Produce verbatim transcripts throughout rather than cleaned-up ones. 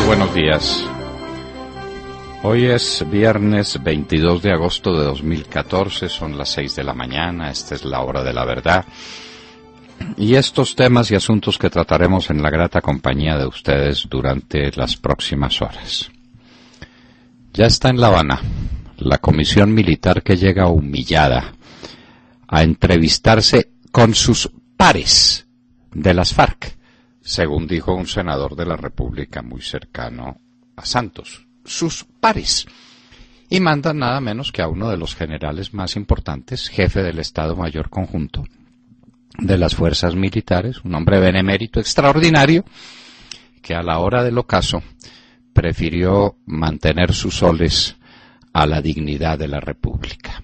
buenos días. Hoy es viernes veintidós de agosto de dos mil catorce, son las seis de la mañana, esta es la hora de la verdad. Y estos temas y asuntos que trataremos en la grata compañía de ustedes durante las próximas horas. Ya está en La Habana la comisión militar que llega humillada a entrevistarse con sus pares de las FARC, según dijo un senador de la República muy cercano a Santos. Sus pares, y mandan nada menos que a uno de los generales más importantes, jefe del Estado Mayor Conjunto de las fuerzas militares, un hombre benemérito extraordinario, que a la hora del ocaso prefirió mantener sus soles a la dignidad de la República.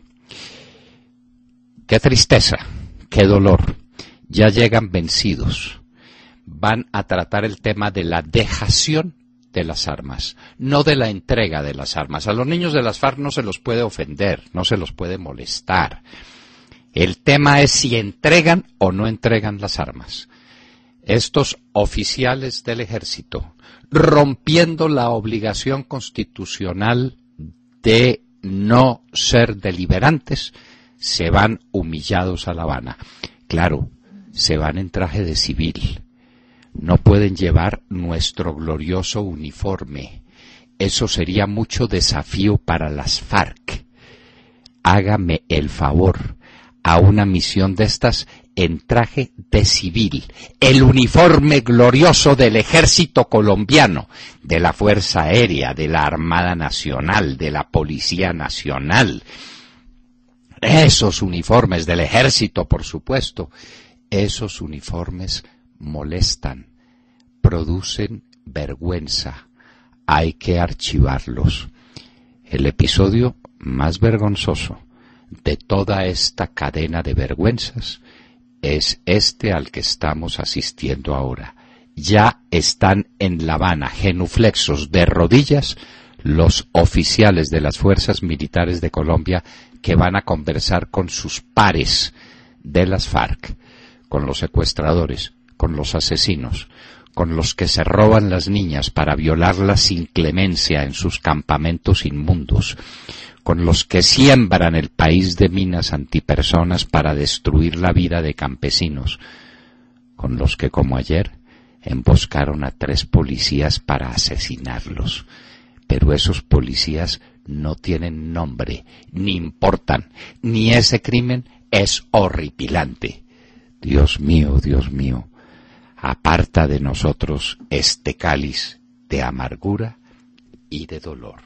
Qué tristeza, qué dolor, ya llegan vencidos, van a tratar el tema de la dejación de las armas, no de la entrega de las armas. A los niños de las FARC no se los puede ofender, no se los puede molestar. El tema es si entregan o no entregan las armas. Estos oficiales del ejército, rompiendo la obligación constitucional de no ser deliberantes, se van humillados a La Habana. Claro, se van en traje de civil. No pueden llevar nuestro glorioso uniforme. Eso sería mucho desafío para las FARC. Hágame el favor, a una misión de estas en traje de civil, el uniforme glorioso del ejército colombiano, de la Fuerza Aérea, de la Armada Nacional, de la Policía Nacional. Esos uniformes del ejército, por supuesto, esos uniformes molestan, producen vergüenza, hay que archivarlos. El episodio más vergonzoso de toda esta cadena de vergüenzas es este al que estamos asistiendo ahora. Ya están en La Habana, genuflexos de rodillas, los oficiales de las fuerzas militares de Colombia que van a conversar con sus pares de las FARC, con los secuestradores, con los asesinos, con los que se roban las niñas para violarlas sin clemencia en sus campamentos inmundos, con los que siembran el país de minas antipersonas para destruir la vida de campesinos, con los que, como ayer, emboscaron a tres policías para asesinarlos. Pero esos policías no tienen nombre, ni importan, ni ese crimen es horripilante. Dios mío, Dios mío, aparta de nosotros este cáliz de amargura y de dolor.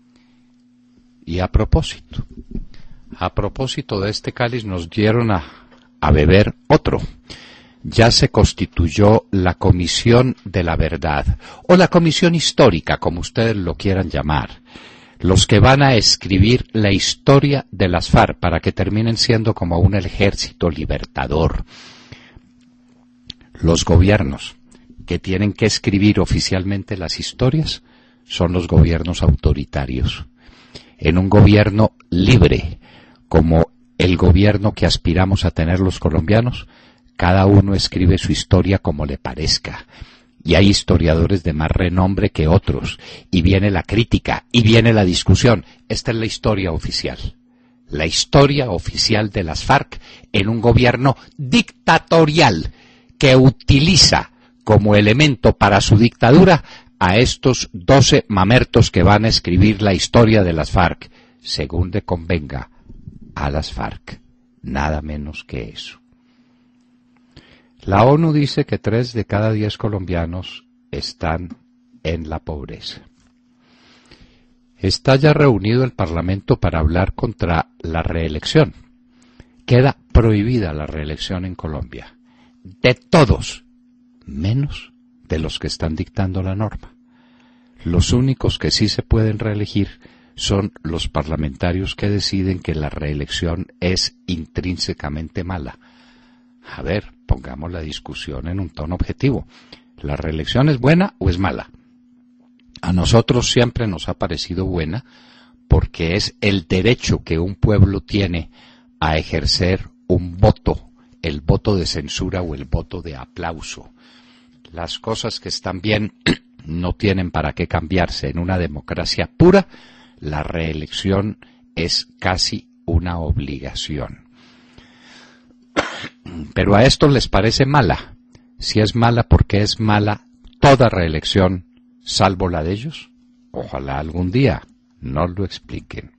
Y a propósito, a propósito de este cáliz nos dieron a, a beber otro. Ya se constituyó la Comisión de la Verdad, o la Comisión Histórica, como ustedes lo quieran llamar, los que van a escribir la historia de las FARC para que terminen siendo como un ejército libertador. Los gobiernos que tienen que escribir oficialmente las historias son los gobiernos autoritarios. En un gobierno libre, como el gobierno que aspiramos a tener los colombianos, cada uno escribe su historia como le parezca. Y hay historiadores de más renombre que otros. Y viene la crítica, y viene la discusión. Esta es la historia oficial. La historia oficial de las FARC en un gobierno dictatorial que utiliza como elemento para su dictadura a estos doce mamertos que van a escribir la historia de las FARC, según le convenga a las FARC. Nada menos que eso. La ONU dice que tres de cada diez colombianos están en la pobreza. Está ya reunido el Parlamento para hablar contra la reelección. Queda prohibida la reelección en Colombia. De todos, menos de los que están dictando la norma. Los únicos que sí se pueden reelegir son los parlamentarios que deciden que la reelección es intrínsecamente mala. A ver, pongamos la discusión en un tono objetivo. ¿La reelección es buena o es mala? A nosotros siempre nos ha parecido buena porque es el derecho que un pueblo tiene a ejercer un voto, el voto de censura o el voto de aplauso. Las cosas que están bien no tienen para qué cambiarse. En una democracia pura, la reelección es casi una obligación. Pero a estos les parece mala. Si es mala, ¿por qué es mala toda reelección, salvo la de ellos? Ojalá algún día nos lo expliquen.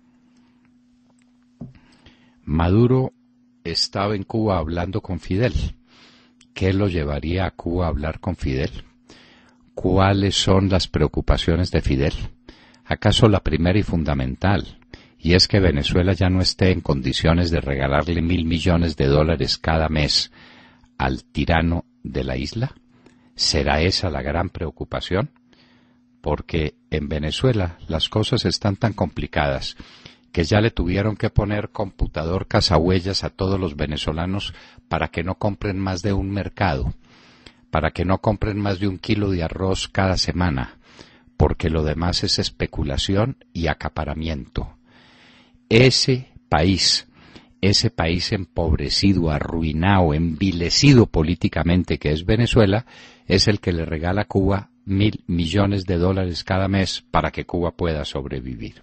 Maduro estaba en Cuba hablando con Fidel. ¿Qué lo llevaría a Cuba a hablar con Fidel? ¿Cuáles son las preocupaciones de Fidel? ¿Acaso la primera y fundamental, y es que Venezuela ya no esté en condiciones de regalarle mil millones de dólares cada mes al tirano de la isla? ¿Será esa la gran preocupación? Porque en Venezuela las cosas están tan complicadas que ya le tuvieron que poner computador cazahuellas a todos los venezolanos para que no compren más de un mercado, para que no compren más de un kilo de arroz cada semana, porque lo demás es especulación y acaparamiento. Ese país, ese país empobrecido, arruinado, envilecido políticamente que es Venezuela, es el que le regala a Cuba mil millones de dólares cada mes para que Cuba pueda sobrevivir.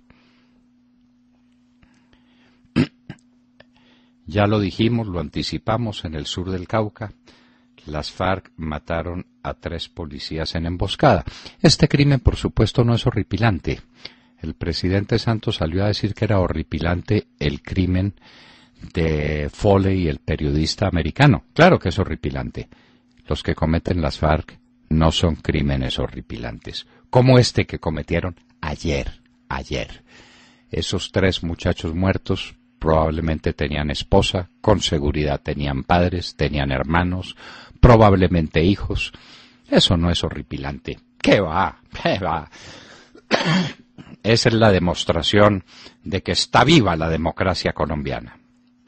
Ya lo dijimos, lo anticipamos, en el sur del Cauca, las FARC mataron a tres policías en emboscada. Este crimen, por supuesto, no es horripilante. El presidente Santos salió a decir que era horripilante el crimen de Foley, el periodista americano. Claro que es horripilante. Los que cometen las FARC no son crímenes horripilantes, como este que cometieron ayer, ayer. Esos tres muchachos muertos probablemente tenían esposa, con seguridad tenían padres, tenían hermanos, probablemente hijos. Eso no es horripilante. ¿Qué va? ¿Qué va? Esa es la demostración de que está viva la democracia colombiana.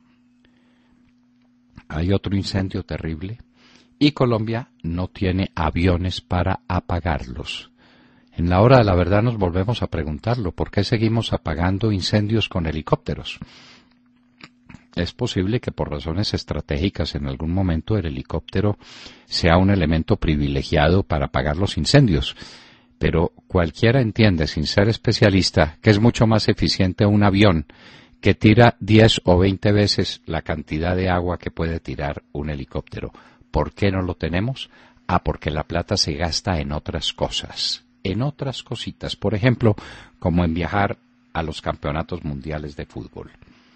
Hay otro incendio terrible y Colombia no tiene aviones para apagarlos. En la hora de la verdad nos volvemos a preguntarlo, ¿por qué seguimos apagando incendios con helicópteros? Es posible que por razones estratégicas en algún momento el helicóptero sea un elemento privilegiado para apagar los incendios, pero cualquiera entiende, sin ser especialista, que es mucho más eficiente un avión que tira diez o veinte veces la cantidad de agua que puede tirar un helicóptero. ¿Por qué no lo tenemos? Ah, porque la plata se gasta en otras cosas, en otras cositas, por ejemplo, como en viajar a los campeonatos mundiales de fútbol.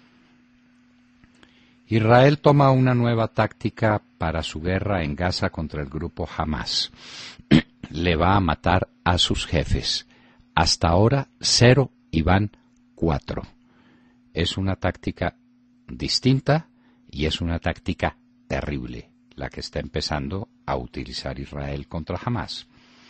Israel toma una nueva táctica para su guerra en Gaza contra el grupo Hamas. Le va a matar a sus jefes. Hasta ahora cero y van cuatro. Es una táctica distinta y es una táctica terrible la que está empezando a utilizar Israel contra Hamas.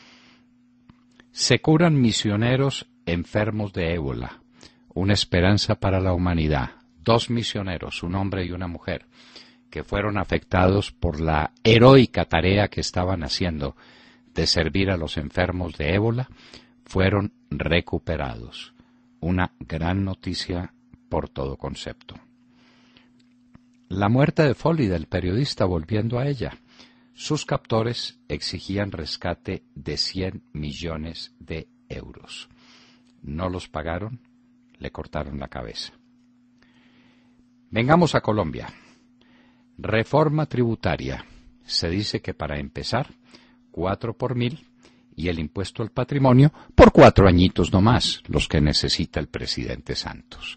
Se curan misioneros enfermos de ébola, una esperanza para la humanidad. Dos misioneros, un hombre y una mujer, que fueron afectados por la heroica tarea que estaban haciendo de servir a los enfermos de ébola, fueron recuperados. Una gran noticia por todo concepto. La muerte de Foley, del periodista, volviendo a ella. Sus captores exigían rescate de cien millones de euros. No los pagaron, le cortaron la cabeza. Vengamos a Colombia. Reforma tributaria. Se dice que para empezar, cuatro por mil y el impuesto al patrimonio por cuatro añitos nomás, los que necesita el presidente Santos.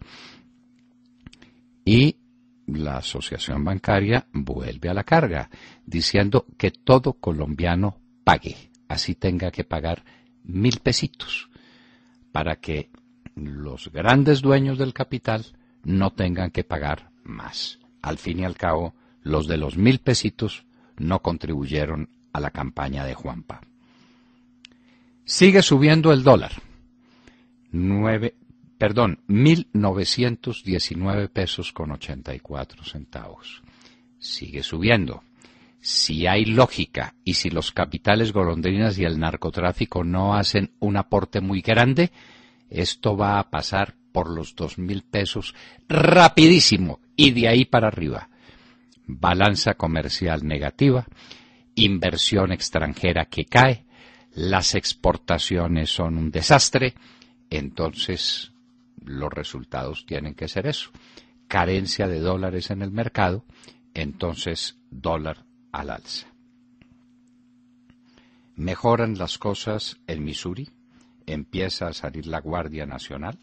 Y la asociación bancaria vuelve a la carga, diciendo que todo colombiano pague, así tenga que pagar mil pesitos, para que los grandes dueños del capital no tengan que pagar más. Al fin y al cabo, los de los mil pesitos no contribuyeron a la campaña de Juanpa. Sigue subiendo el dólar. Nueve, perdón, mil novecientos diecinueve pesos con ochenta y cuatro centavos. Sigue subiendo. Si hay lógica y si los capitales golondrinas y el narcotráfico no hacen un aporte muy grande, esto va a pasar por los dos mil pesos rapidísimo y de ahí para arriba. Balanza comercial negativa, inversión extranjera que cae, las exportaciones son un desastre, entonces los resultados tienen que ser eso. Carencia de dólares en el mercado, entonces dólar al alza. Mejoran las cosas en Missouri, empieza a salir la Guardia Nacional.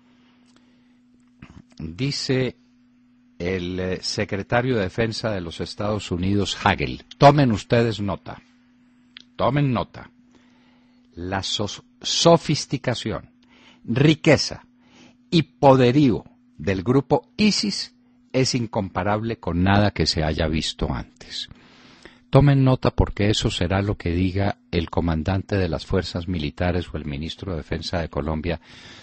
Dice el secretario de Defensa de los Estados Unidos, Hagel, tomen ustedes nota, tomen nota, la so- sofisticación, riqueza y poderío del grupo ISIS es incomparable con nada que se haya visto antes. Tomen nota porque eso será lo que diga el comandante de las fuerzas militares o el ministro de Defensa de Colombia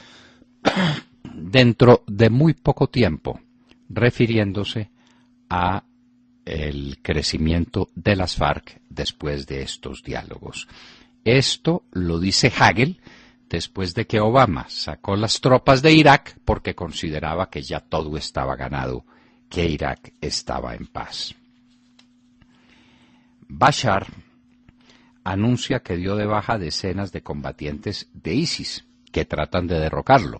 dentro de muy poco tiempo, refiriéndose a el crecimiento de las FARC después de estos diálogos. Esto lo dice Hagel después de que Obama sacó las tropas de Irak porque consideraba que ya todo estaba ganado, que Irak estaba en paz. Bashar anuncia que dio de baja decenas de combatientes de ISIS que tratan de derrocarlo.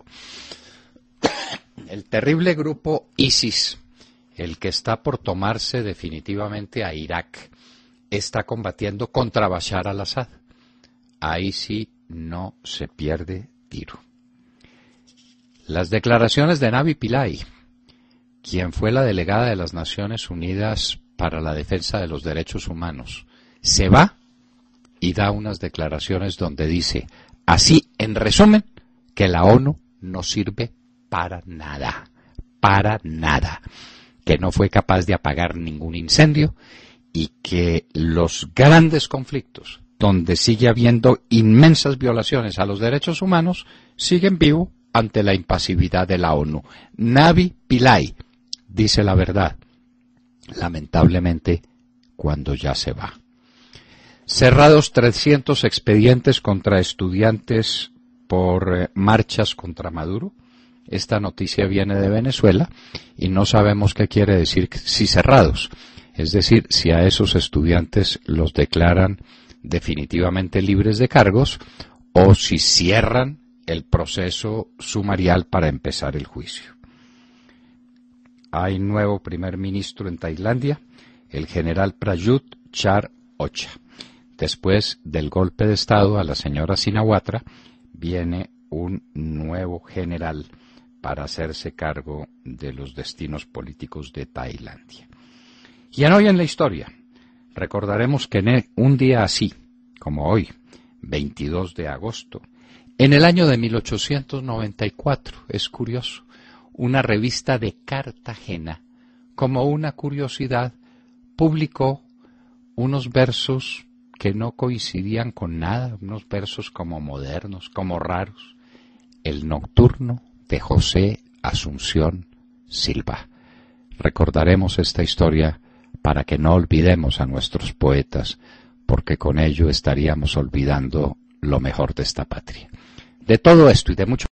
El terrible grupo ISIS, el que está por tomarse definitivamente a Irak, está combatiendo contra Bashar al-Assad. Ahí sí no se pierde tiro. Las declaraciones de Navi Pillay, quien fue la delegada de las Naciones Unidas para la defensa de los derechos humanos, se va y da unas declaraciones donde dice, así en resumen, que la ONU no sirve para nada, para nada, que no fue capaz de apagar ningún incendio y que los grandes conflictos donde sigue habiendo inmensas violaciones a los derechos humanos siguen vivos ante la impasividad de la ONU. Navi Pillay dice la verdad, lamentablemente, cuando ya se va. Cerrados trescientos expedientes contra estudiantes por eh, marchas contra Maduro. Esta noticia viene de Venezuela y no sabemos qué quiere decir si cerrados. Es decir, si a esos estudiantes los declaran definitivamente libres de cargos o si cierran el proceso sumarial para empezar el juicio. Hay nuevo primer ministro en Tailandia, el general Prayut Chan-ocha. Después del golpe de estado a la señora Shinawatra, viene un nuevo general para hacerse cargo de los destinos políticos de Tailandia. Y en Hoy en la Historia, recordaremos que en un día así, como hoy, veintidós de agosto, en el año de mil ochocientos noventa y cuatro, es curioso, una revista de Cartagena, como una curiosidad, publicó unos versos que no coincidían con nada, unos versos como modernos, como raros. El Nocturno de José Asunción Silva. Recordaremos esta historia para que no olvidemos a nuestros poetas, porque con ello estaríamos olvidando lo mejor de esta patria. De todo esto y de mucho.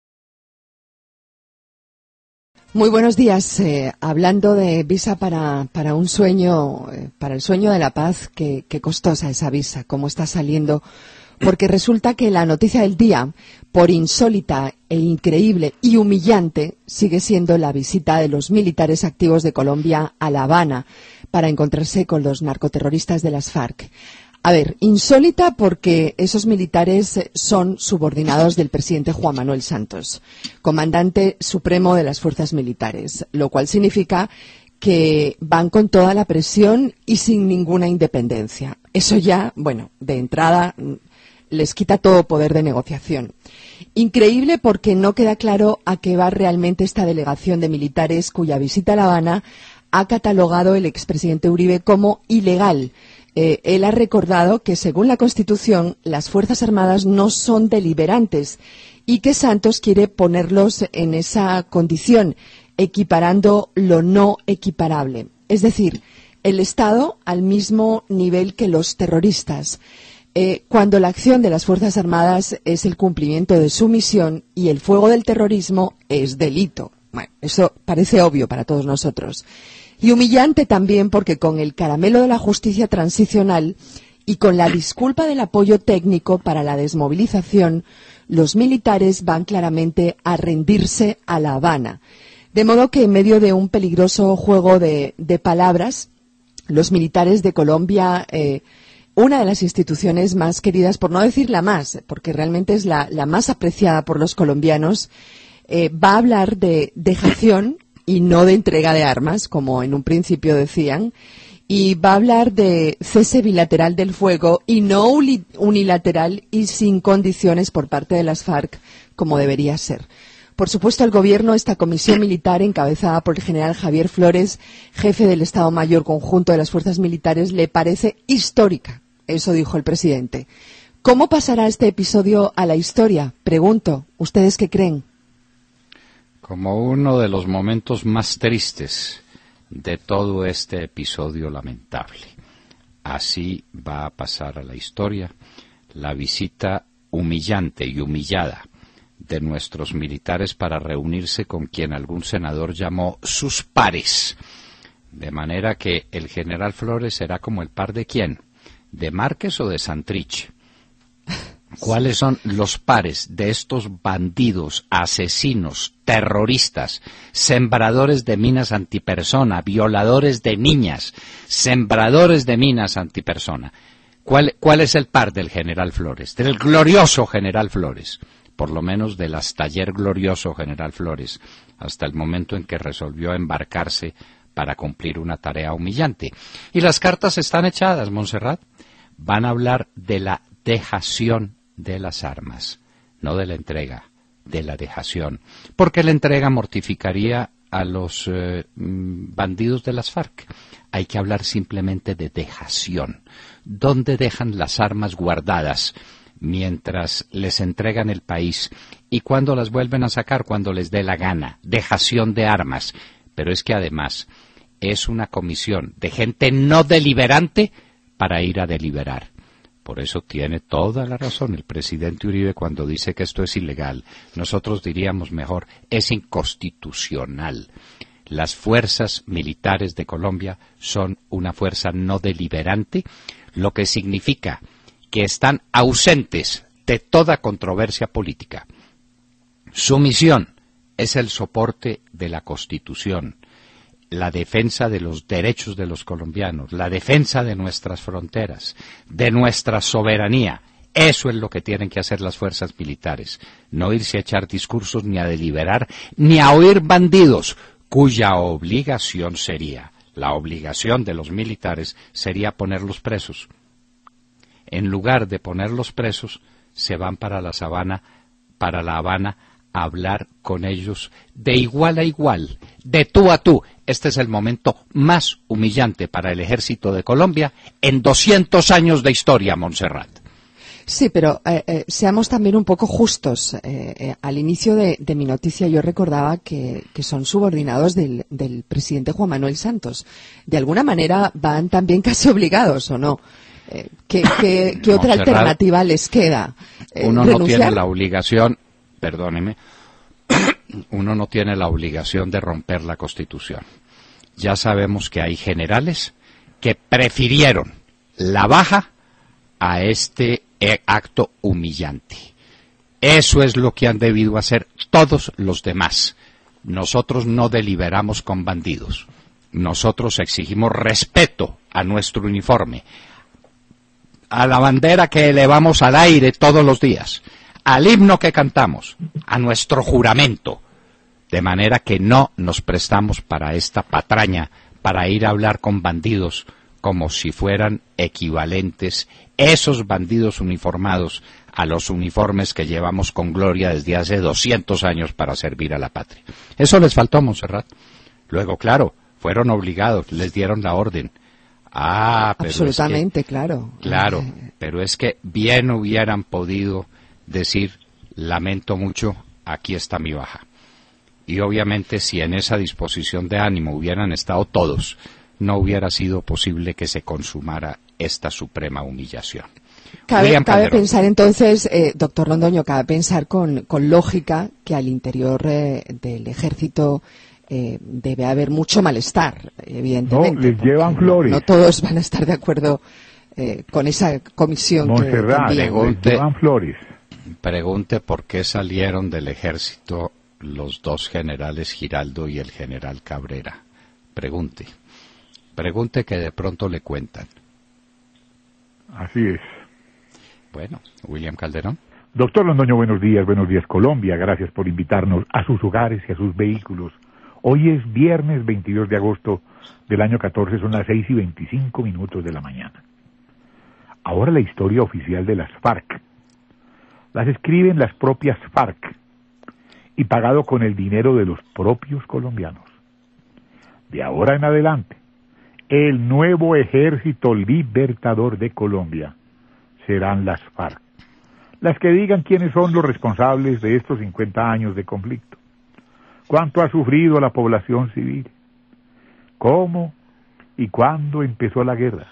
Muy buenos días. Eh, hablando de visa para, para un sueño, eh, para el sueño de la paz, qué, qué costosa esa visa, cómo está saliendo, porque resulta que la noticia del día, por insólita e increíble y humillante, sigue siendo la visita de los militares activos de Colombia a La Habana para encontrarse con los narcoterroristas de las FARC. A ver, insólita porque esos militares son subordinados del presidente Juan Manuel Santos, comandante supremo de las fuerzas militares, lo cual significa que van con toda la presión y sin ninguna independencia. Eso ya, bueno, de entrada les quita todo poder de negociación. Increíble porque no queda claro a qué va realmente esta delegación de militares cuya visita a La Habana ha catalogado el expresidente Uribe como ilegal. Eh, él ha recordado que, según la Constitución, las Fuerzas Armadas no son deliberantes y que Santos quiere ponerlos en esa condición, equiparando lo no equiparable. Es decir, el Estado al mismo nivel que los terroristas, eh, cuando la acción de las Fuerzas Armadas es el cumplimiento de su misión y el fuego del terrorismo es delito. Bueno, eso parece obvio para todos nosotros. Y humillante también porque con el caramelo de la justicia transicional y con la disculpa del apoyo técnico para la desmovilización, los militares van claramente a rendirse a La Habana. De modo que en medio de un peligroso juego de, de palabras, los militares de Colombia, eh, una de las instituciones más queridas, por no decir la más, porque realmente es la, la más apreciada por los colombianos, eh, va a hablar de dejación y no de entrega de armas, como en un principio decían, y va a hablar de cese bilateral del fuego y no unilateral y sin condiciones por parte de las FARC, como debería ser. Por supuesto, el Gobierno, esta comisión militar encabezada por el general Javier Flores, jefe del Estado Mayor Conjunto de las Fuerzas Militares, le parece histórica. Eso dijo el presidente. ¿Cómo pasará este episodio a la historia? Pregunto, ¿ustedes qué creen? Como uno de los momentos más tristes de todo este episodio lamentable. Así va a pasar a la historia la visita humillante y humillada de nuestros militares para reunirse con quien algún senador llamó sus pares. De manera que el general Flores será como el par de quién, de Márquez o de Santrich. ¿Cuáles son los pares de estos bandidos, asesinos, terroristas, sembradores de minas antipersona, violadores de niñas, sembradores de minas antipersona? ¿Cuál, cuál es el par del general Flores? Del glorioso general Flores, por lo menos del hasta ayer glorioso general Flores, hasta el momento en que resolvió embarcarse para cumplir una tarea humillante. Y las cartas están echadas, Montserrat. Van a hablar de la dejación de las armas, no de la entrega, de la dejación, porque la entrega mortificaría a los eh, bandidos de las FARC. Hay que hablar simplemente de dejación. ¿Dónde dejan las armas guardadas mientras les entregan el país? ¿Y cuándo las vuelven a sacar? Cuando les dé la gana. Dejación de armas. Pero es que además es una comisión de gente no deliberante para ir a deliberar. Por eso tiene toda la razón el presidente Uribe cuando dice que esto es ilegal. Nosotros diríamos mejor, es inconstitucional. Las fuerzas militares de Colombia son una fuerza no deliberante, lo que significa que están ausentes de toda controversia política. Su misión es el soporte de la Constitución, la defensa de los derechos de los colombianos, la defensa de nuestras fronteras, de nuestra soberanía. Eso es lo que tienen que hacer las fuerzas militares, no irse a echar discursos ni a deliberar, ni a oír bandidos, cuya obligación sería, la obligación de los militares sería ponerlos presos. En lugar de ponerlos presos, se van para la Sabana, para La Habana, a hablar con ellos de igual a igual, de tú a tú. Este es el momento más humillante para el ejército de Colombia en doscientos años de historia, Montserrat. Sí, pero eh, eh, seamos también un poco justos. Eh, eh, al inicio de, de mi noticia yo recordaba que, que son subordinados del, del presidente Juan Manuel Santos. De alguna manera van también casi obligados, ¿o no? Eh, ¿Qué, qué, qué otra Montserrat, alternativa les queda? Eh, uno ¿renunciar? no tiene la obligación, perdóneme, uno no tiene la obligación de romper la Constitución. Ya sabemos que hay generales que prefirieron la baja a este acto humillante. Eso es lo que han debido hacer todos los demás. Nosotros no deliberamos con bandidos. Nosotros exigimos respeto a nuestro uniforme, a la bandera que elevamos al aire todos los días, al himno que cantamos, a nuestro juramento, de manera que no nos prestamos para esta patraña, para ir a hablar con bandidos como si fueran equivalentes esos bandidos uniformados a los uniformes que llevamos con gloria desde hace doscientos años para servir a la patria. Eso les faltó a Montserrat. Luego, claro, fueron obligados, les dieron la orden. Ah, pero absolutamente, es que, claro. Claro, pero es que bien hubieran podido decir, lamento mucho, aquí está mi baja. Y obviamente si en esa disposición de ánimo hubieran estado todos, no hubiera sido posible que se consumara esta suprema humillación. Cabe, cabe pensar entonces, eh, doctor Londoño, cabe pensar con, con lógica que al interior eh, del ejército eh, debe haber mucho malestar, evidentemente. No, les llevan flores. No, no todos van a estar de acuerdo eh, con esa comisión Montserrat, que pregunte, Iván Flores. Pregunte por qué salieron del ejército los dos generales Giraldo y el general Cabrera. Pregunte. Pregunte que de pronto le cuentan. Así es. Bueno, William Calderón. Doctor Londoño, buenos días, buenos días Colombia, gracias por invitarnos a sus hogares y a sus vehículos. Hoy es viernes veintidós de agosto del año catorce, son las seis y veinticinco minutos de la mañana. Ahora la historia oficial de las FARC. Las escriben las propias FARC y pagado con el dinero de los propios colombianos. De ahora en adelante, el nuevo Ejército Libertador de Colombia serán las FARC, las que digan quiénes son los responsables de estos cincuenta años de conflicto, cuánto ha sufrido la población civil, cómo y cuándo empezó la guerra.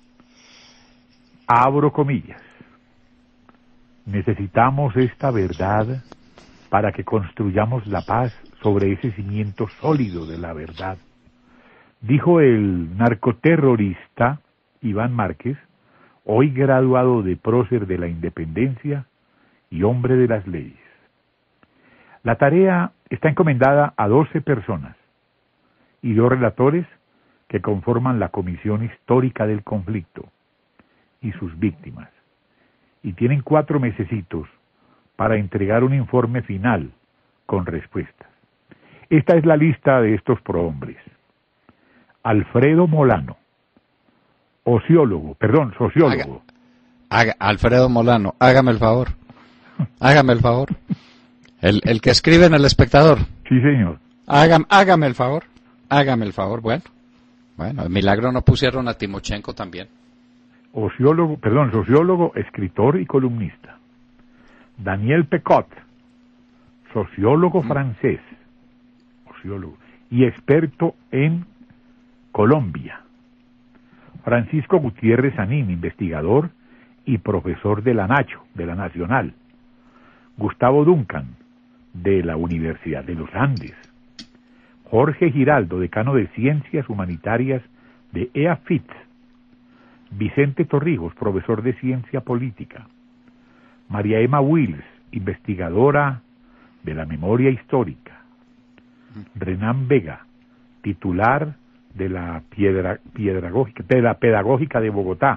Abro comillas. Necesitamos esta verdad para que construyamos la paz sobre ese cimiento sólido de la verdad, dijo el narcoterrorista Iván Márquez, hoy graduado de prócer de la Independencia y hombre de las leyes. La tarea está encomendada a doce personas y dos relatores que conforman la Comisión Histórica del Conflicto y sus víctimas, y tienen cuatro mesecitos para entregar un informe final con respuestas. Esta es la lista de estos prohombres. Alfredo Molano, ociólogo, perdón, sociólogo. Haga, haga, Alfredo Molano, hágame el favor. Hágame el favor. El, el que escribe en El Espectador. Sí, señor. Hágame, hágame el favor. Hágame el favor. Bueno, bueno, el milagro no pusieron a Timochenko también. Ociólogo, perdón, sociólogo, escritor y columnista. Daniel Pecot, sociólogo mm. francés, sociólogo, y experto en Colombia. Francisco Gutiérrez Sanín, investigador y profesor de la Nacho, de la Nacional. Gustavo Duncan, de la Universidad de los Andes. Jorge Giraldo, decano de Ciencias Humanitarias de E A F I T. Vicente Torrijos, profesor de Ciencia Política. María Emma Wills, investigadora de la memoria histórica. Renan Vega, titular de la piedra, piedragógica, de la Pedagógica de Bogotá.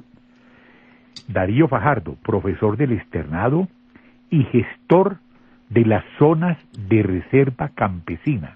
Darío Fajardo, profesor del externado y gestor de las zonas de reserva campesinas.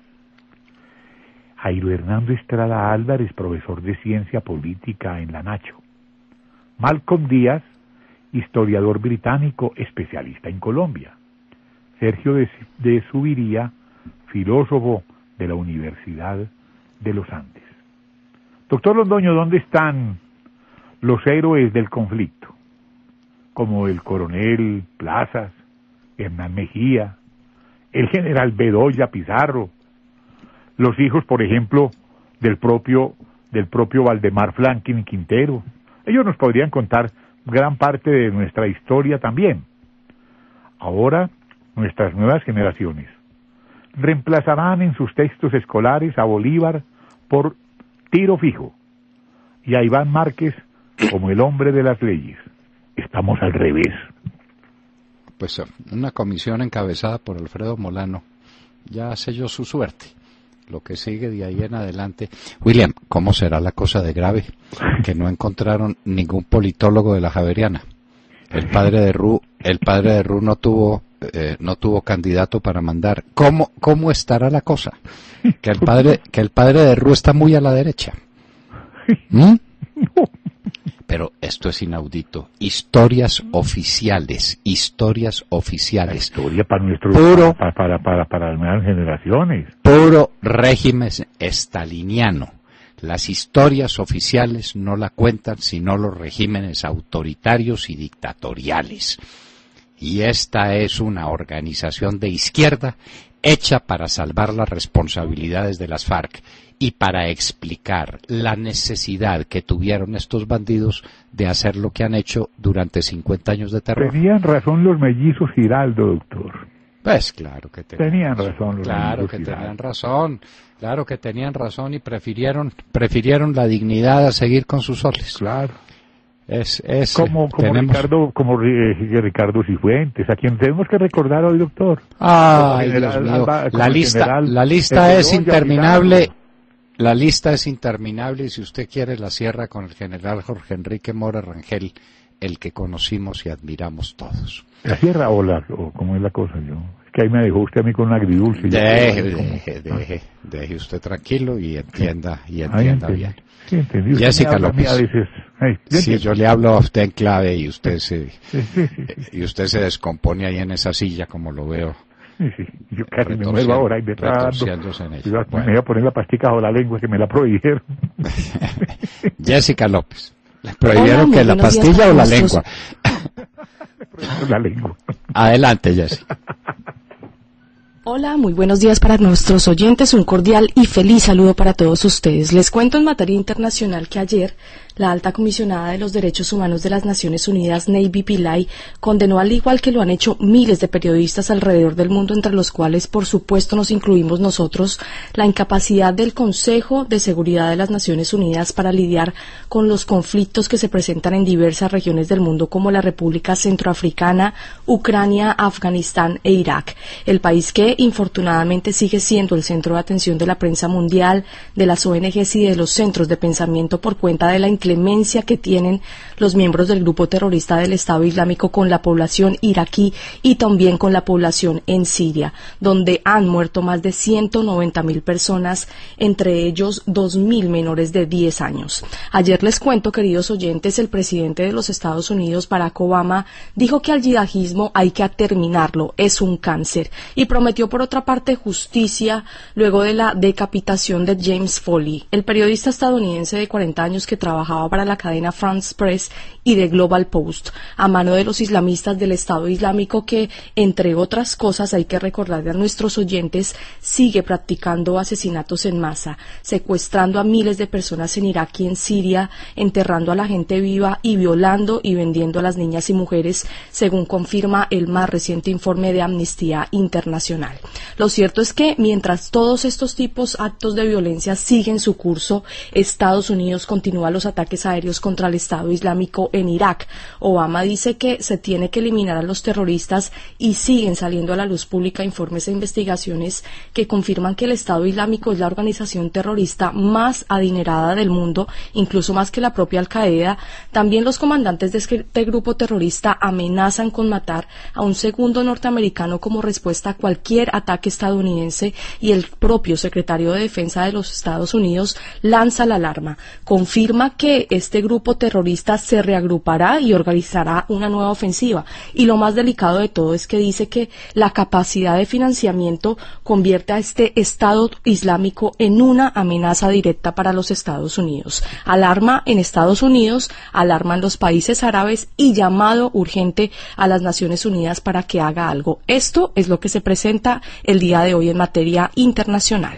Jairo Hernando Estrada Álvarez, profesor de Ciencia Política en la Nacho. Malcolm Díaz, historiador británico, especialista en Colombia. Sergio de, de Subiría, filósofo de la Universidad de los Andes. Doctor Londoño, ¿dónde están los héroes del conflicto? Como el coronel Plazas, Hernán Mejía, el general Bedoya Pizarro, los hijos, por ejemplo, del propio, del propio Valdemar Franklin Quintero. Ellos nos podrían contar gran parte de nuestra historia también. Ahora, nuestras nuevas generaciones reemplazarán en sus textos escolares a Bolívar por Tiro Fijo y a Iván Márquez como el hombre de las leyes. Estamos al revés. Pues una comisión encabezada por Alfredo Molano ya selló su suerte. Lo que sigue de ahí en adelante. William, ¿cómo será la cosa de grave? Que no encontraron ningún politólogo de la Javeriana. El padre de Ru, el padre de Ru no tuvo, eh, no tuvo candidato para mandar. ¿Cómo, cómo estará la cosa? Que el padre, que el padre de Ru está muy a la derecha. ¿Mm? Pero esto es inaudito. Historias oficiales, historias oficiales. La historia para nuestro, puro, para, para, para, para las nuevas generaciones. Puro régimen estaliniano. Las historias oficiales no la cuentan sino los regímenes autoritarios y dictatoriales. Y esta es una organización de izquierda hecha para salvar las responsabilidades de las FARC y para explicar la necesidad que tuvieron estos bandidos de hacer lo que han hecho durante cincuenta años de terror. Tenían razón los mellizos Giraldo, doctor. Pues claro que tenían, tenían razón los claro mellizos que Giraldo. tenían razón, claro que tenían razón y prefirieron prefirieron la dignidad a seguir con sus soles. Claro. Es, es, como como tenemos... Ricardo como eh, Ricardo Cifuentes, a quien tenemos que recordar hoy, doctor. Ay, General, Dios mío, Alba, la lista, general, la lista es Bedoya, interminable, Hidalgo. la lista es interminable y si usted quiere la cierra con el general Jorge Enrique Mora Rangel, el que conocimos y admiramos todos. ¿La sierra o la, o cómo es la cosa? Yo, es que ahí me dejó usted a mí con un agridulce. Deje, Yo, deje, deje, deje usted tranquilo y entienda, y Ahí entienda entendí. bien. Sí, entendí. Usted Jessica me habla a mí López. a veces. Ay, yo Sí, entiendo. yo le hablo a usted en clave y usted se, Sí, sí, sí, sí, y usted se descompone ahí en esa silla como lo veo. sí, sí. Yo casi me Retorciendo- muevo ahora y me está dando. retorciéndose en ella. Yo Bueno. Me voy a poner la pastica bajo la lengua que me la prohibieron. Jessica López. ¿Le prohibieron Hola, muy que la buenos días pastilla para o la nuestros- lengua? La lengua. Adelante, Jessica. Hola, muy buenos días para nuestros oyentes, un cordial y feliz saludo para todos ustedes. Les cuento en materia internacional que ayer la alta comisionada de los derechos humanos de las Naciones Unidas, Navy Pillay, condenó al igual que lo han hecho miles de periodistas alrededor del mundo, entre los cuales por supuesto nos incluimos nosotros, la incapacidad del Consejo de Seguridad de las Naciones Unidas para lidiar con los conflictos que se presentan en diversas regiones del mundo como la República Centroafricana, Ucrania, Afganistán e Irak. El país que infortunadamente sigue siendo el centro de atención de la prensa mundial, de las O N Ges y de los centros de pensamiento por cuenta de la inclemencia que tienen los miembros del grupo terrorista del Estado Islámico con la población iraquí y también con la población en Siria, donde han muerto más de ciento noventa mil personas, entre ellos dos mil menores de diez años. Ayer les cuento, queridos oyentes, el presidente de los Estados Unidos, Barack Obama, dijo que al yihadismo hay que terminarlo, es un cáncer, y prometió por otra parte justicia luego de la decapitación de James Foley, el periodista estadounidense de cuarenta años que trabajaba para la cadena France Press y de Global Post, a mano de los islamistas del Estado Islámico que, entre otras cosas, hay que recordarle a nuestros oyentes, sigue practicando asesinatos en masa, secuestrando a miles de personas en Irak y en Siria, enterrando a la gente viva y violando y vendiendo a las niñas y mujeres, según confirma el más reciente informe de Amnistía Internacional. Lo cierto es que, mientras todos estos tipos actos de violencia siguen su curso, Estados Unidos continúa los ataques aéreos contra el Estado Islámico en Irak. Obama dice que se tiene que eliminar a los terroristas y siguen saliendo a la luz pública informes e investigaciones que confirman que el Estado Islámico es la organización terrorista más adinerada del mundo, incluso más que la propia Al-Qaeda. También los comandantes de este grupo terrorista amenazan con matar a un segundo norteamericano como respuesta a cualquier ataque estadounidense y el propio secretario de Defensa de los Estados Unidos lanza la alarma. Confirma que este grupo terrorista se reagrupará y organizará una nueva ofensiva. Y lo más delicado de todo es que dice que la capacidad de financiamiento convierte a este Estado Islámico en una amenaza directa para los Estados Unidos. Alarma en Estados Unidos, alarma en los países árabes y llamado urgente a las Naciones Unidas para que haga algo. Esto es lo que se presenta el día de hoy en materia internacional.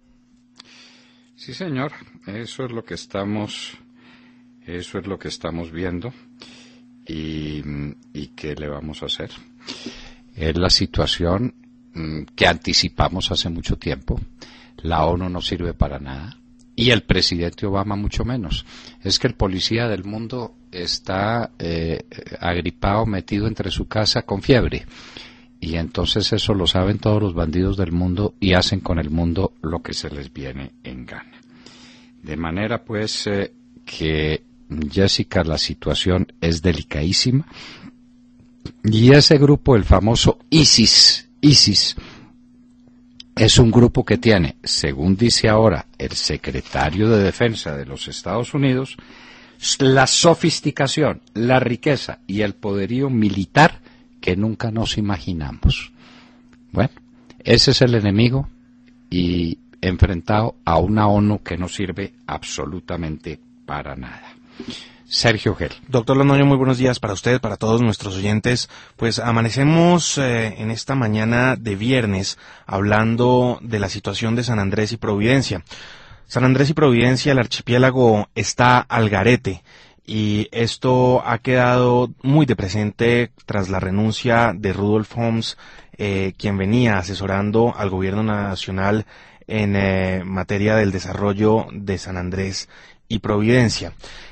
Sí, señor, eso es lo que estamos, eso es lo que estamos viendo y, y ¿qué le vamos a hacer? Es la situación mm, que anticipamos hace mucho tiempo. La ONU no sirve para nada y el presidente Obama mucho menos. Es que el policía del mundo está eh, agripado, metido entre su casa con fiebre. Y entonces eso lo saben todos los bandidos del mundo y hacen con el mundo lo que se les viene en gana. De manera pues eh, que, Jessica, la situación es delicadísima. Y ese grupo, el famoso ISIS, ISIS, es un grupo que tiene, según dice ahora el secretario de Defensa de los Estados Unidos, la sofisticación, la riqueza y el poderío militar que nunca nos imaginamos. Bueno, ese es el enemigo y enfrentado a una ONU que no sirve absolutamente para nada. Sergio Gel. Doctor Londoño, muy buenos días para usted, para todos nuestros oyentes. Pues amanecemos eh, en esta mañana de viernes hablando de la situación de San Andrés y Providencia. San Andrés y Providencia, el archipiélago, está al garete. Y esto ha quedado muy de presente tras la renuncia de Rudolf Homs, eh, quien venía asesorando al gobierno nacional en eh, materia del desarrollo de San Andrés y Providencia.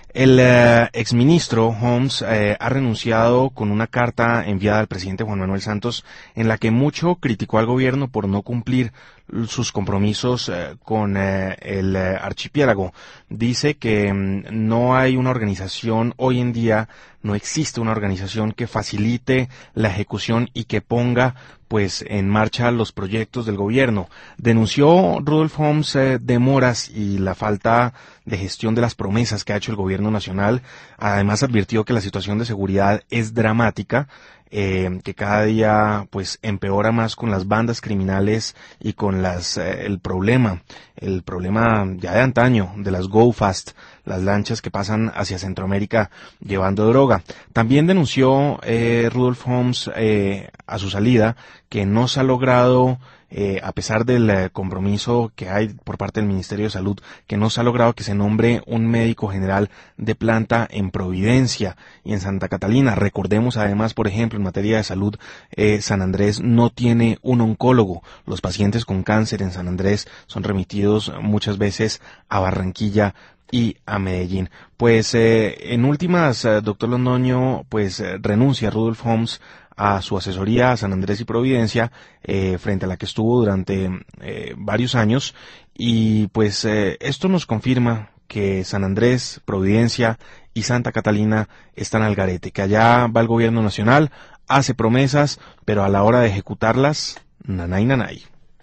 El eh, exministro Homs eh, ha renunciado con una carta enviada al presidente Juan Manuel Santos en la que mucho criticó al gobierno por no cumplir sus compromisos eh, con eh, el eh, archipiélago. Dice que mm, no hay una organización hoy en día, no existe una organización que facilite la ejecución y que ponga pues en marcha los proyectos del gobierno. Denunció Rudolf Homs eh, demoras y la falta de gestión de las promesas que ha hecho el gobierno nacional. Además advirtió que la situación de seguridad es dramática, eh, que cada día pues empeora más con las bandas criminales y con las eh, el problema, el problema ya de antaño de las Go Fast, las lanchas que pasan hacia Centroamérica llevando droga. También denunció eh, Rudolf Homs eh, a su salida que no se ha logrado, eh, a pesar del eh, compromiso que hay por parte del Ministerio de Salud, que no se ha logrado que se nombre un médico general de planta en Providencia y en Santa Catalina. Recordemos además, por ejemplo, en materia de salud, eh, San Andrés no tiene un oncólogo. Los pacientes con cáncer en San Andrés son remitidos muchas veces a Barranquilla y a Medellín. Pues eh, en últimas, eh, doctor Londoño, pues eh, renuncia Rudolf Homs a su asesoría a San Andrés y Providencia, eh, frente a la que estuvo durante eh, varios años, y pues eh, esto nos confirma que San Andrés, Providencia y Santa Catalina están al garete, que allá va el gobierno nacional, hace promesas, pero a la hora de ejecutarlas, nanay nanay.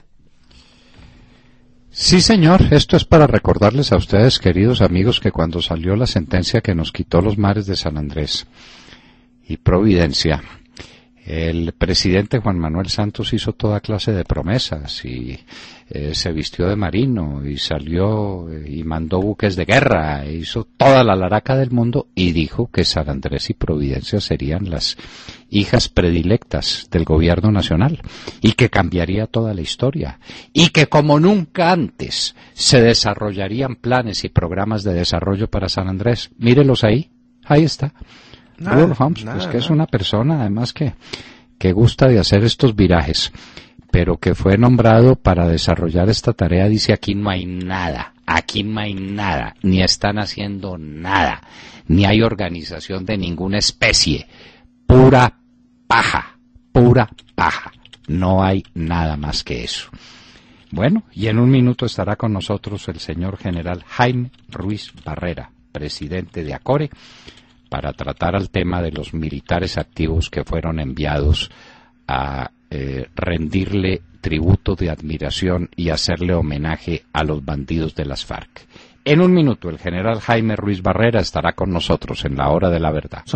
Sí, señor, esto es para recordarles a ustedes, queridos amigos, que cuando salió la sentencia que nos quitó los mares de San Andrés y Providencia, el presidente Juan Manuel Santos hizo toda clase de promesas y eh, se vistió de marino y salió eh, y mandó buques de guerra, e hizo toda la laraca del mundo y dijo que San Andrés y Providencia serían las hijas predilectas del gobierno nacional y que cambiaría toda la historia y que como nunca antes se desarrollarían planes y programas de desarrollo para San Andrés. Mírelos ahí, ahí está. Rudolf Homs, pues que es una persona además que, que gusta de hacer estos virajes, pero que fue nombrado para desarrollar esta tarea. Dice: aquí no hay nada, aquí no hay nada, ni están haciendo nada, ni hay organización de ninguna especie, pura paja, pura paja, no hay nada más que eso. Bueno, y en un minuto estará con nosotros el señor general Jaime Ruiz Barrera, presidente de ACORE, para tratar el tema de los militares activos que fueron enviados a eh, rendirle tributo de admiración y hacerle homenaje a los bandidos de las FARC. En un minuto el general Jaime Ruiz Barrera estará con nosotros en la hora de la verdad.